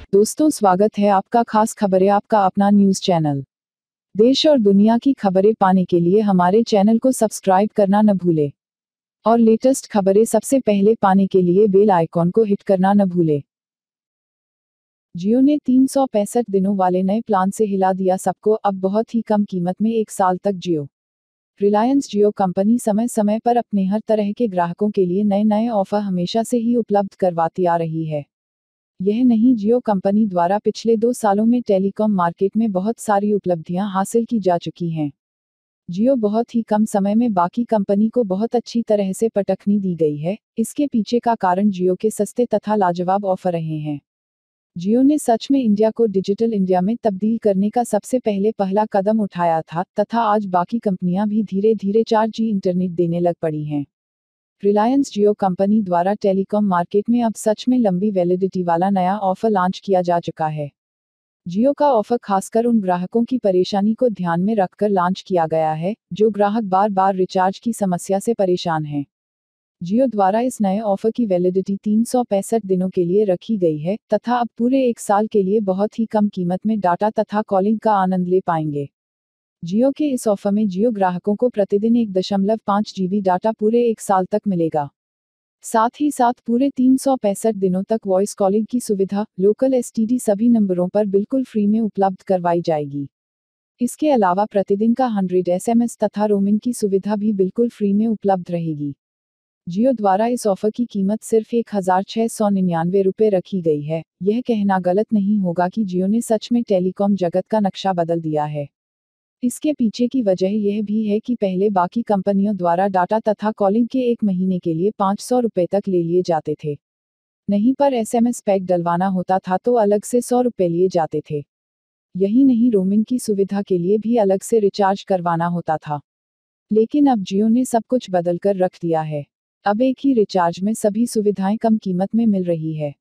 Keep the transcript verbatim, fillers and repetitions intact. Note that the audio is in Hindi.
दोस्तों, स्वागत है आपका खास खबरें आपका अपना न्यूज चैनल। देश और दुनिया की खबरें पाने के लिए हमारे चैनल को सब्सक्राइब करना न भूले और लेटेस्ट खबरें सबसे पहले पाने के लिए बेल आइकॉन को हिट करना न भूले। जियो ने तीन सौ पैंसठ दिनों वाले नए प्लान से हिला दिया सबको। अब बहुत ही कम कीमत में एक साल तक जियो। रिलायंस जियो कंपनी समय समय पर अपने हर तरह के ग्राहकों के लिए नए नए ऑफर हमेशा से ही उपलब्ध करवाती आ रही है। यह नहीं, जियो कंपनी द्वारा पिछले दो सालों में टेलीकॉम मार्केट में बहुत सारी उपलब्धियां हासिल की जा चुकी हैं। जियो बहुत ही कम समय में बाकी कंपनी को बहुत अच्छी तरह से पटखनी दी गई है। इसके पीछे का कारण जियो के सस्ते तथा लाजवाब ऑफर रहे हैं। जियो ने सच में इंडिया को डिजिटल इंडिया में तब्दील करने का सबसे पहले पहला कदम उठाया था तथा आज बाकी कंपनियां भी धीरे धीरे चार जी इंटरनेट देने लग पड़ी हैं। रिलायंस जियो कंपनी द्वारा टेलीकॉम मार्केट में अब सच में लंबी वैलिडिटी वाला नया ऑफर लॉन्च किया जा चुका है। जियो का ऑफर खासकर उन ग्राहकों की परेशानी को ध्यान में रखकर लॉन्च किया गया है जो ग्राहक बार बार रिचार्ज की समस्या से परेशान हैं। जियो द्वारा इस नए ऑफर की वैलिडिटी तीन सौ पैंसठ दिनों के लिए रखी गई है तथा अब पूरे एक साल के लिए बहुत ही कम कीमत में डाटा तथा कॉलिंग का आनंद ले पाएंगे। जियो के इस ऑफर में जियो ग्राहकों को प्रतिदिन एक दशमलव पाँच जीबी डाटा पूरे एक साल तक मिलेगा। साथ ही साथ पूरे तीन सौ पैंसठ दिनों तक वॉइस कॉलिंग की सुविधा लोकल एसटीडी सभी नंबरों पर बिल्कुल फ्री में उपलब्ध करवाई जाएगी। इसके अलावा प्रतिदिन का हंड्रेड एसएमएस तथा रोमिंग की सुविधा भी बिल्कुल फ्री में उपलब्ध रहेगी। जियो द्वारा इस ऑफर की कीमत सिर्फ एक हजार छह सौ निन्यानवे रुपये रखी गई है। यह कहना गलत नहीं होगा कि जियो ने सच में टेलीकॉम जगत का नक्शा बदल दिया है। इसके पीछे की वजह यह भी है कि पहले बाकी कंपनियों द्वारा डाटा तथा कॉलिंग के एक महीने के लिए पाँच सौ रुपये तक ले लिए जाते थे। नहीं पर एसएमएस पैक डलवाना होता था तो अलग से सौ रुपये लिए जाते थे। यही नहीं, रोमिंग की सुविधा के लिए भी अलग से रिचार्ज करवाना होता था। लेकिन अब जियो ने सब कुछ बदल कर रख दिया है। अब एक ही रिचार्ज में सभी सुविधाएं कम कीमत में मिल रही है।